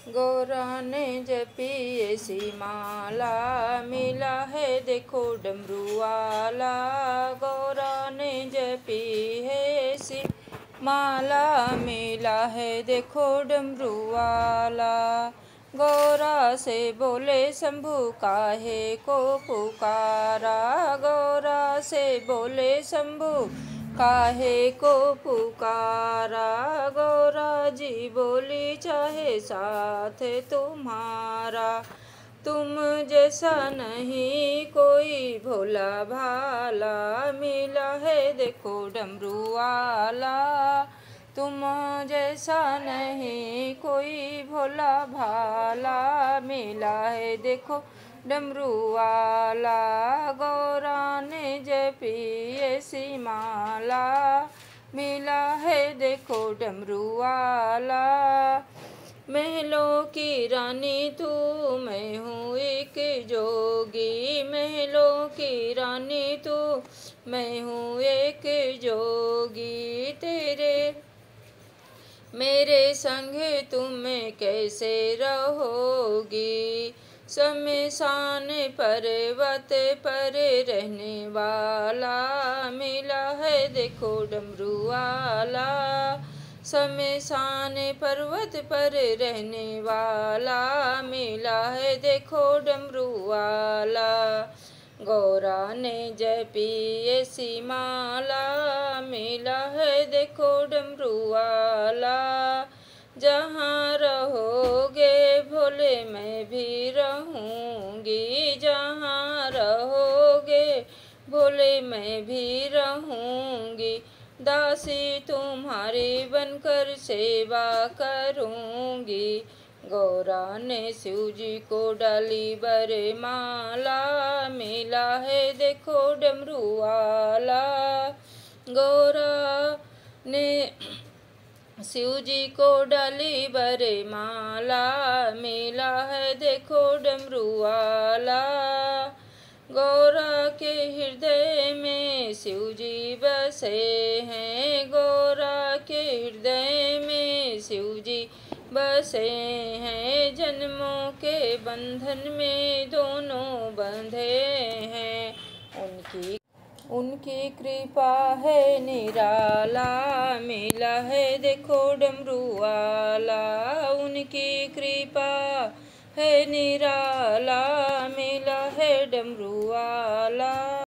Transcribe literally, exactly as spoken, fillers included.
गौरा ने जपी ऐसी माला, मिला है देखो डमरू वाला। गौरा ने जपी है ऐसी माला, मिला है देखो डमरू वाला। गौरा से बोले शंभू काहे को पुकारा, गौरा से बोले शंभू काहे को पुकारा। गौरा जी बोली चाहे साथ तुम्हारा, तुम जैसा नहीं कोई भोला भाला। मिला है देखो डमरू वाला, तुम जैसा नहीं कोई भोला भाला। मिला है देखो डमरू वाला। गौरा ने जपी ऐसी माला, मिला है देखो डमरू वाला। महलों की रानी तू, मैं हूँ एक जोगी। महलों की रानी तू, मैं हूँ एक जोगी। तेरे मेरे संग तुम कैसे रहोगी। शमशान पर्वत पर रहने वाला, मिला है देखो डमरू वाला। शमशान पर्वत पर रहने वाला, मिला है देखो डमरू वाला। गौरा ने जपी ऐसी माला, मिला है देखो डमरू वाला। जहाँ रहोगे भोले मैं भी रहूँगी, जहाँ रहोगे भोले मैं भी रहूँगी। दासी तुम्हारी बनकर सेवा करूँगी। गौरा ने शिव जी को डाली बरमाला, मिला है देखो डमरू वाला। गौरा ने शिव जी को डाली बरमाला, मिला है देखो डमरू वाला। गौरा के हृदय में शिव जी बसे हैं, गौरा के हृदय में शिव जी बसे हैं। जन्मों के बंधन में दोनों बंधे हैं, उनकी उनकी कृपा है निराला। मिला है देखो डमरू वाला, उनकी कृपा है निराला। मिला है डमरू वाला।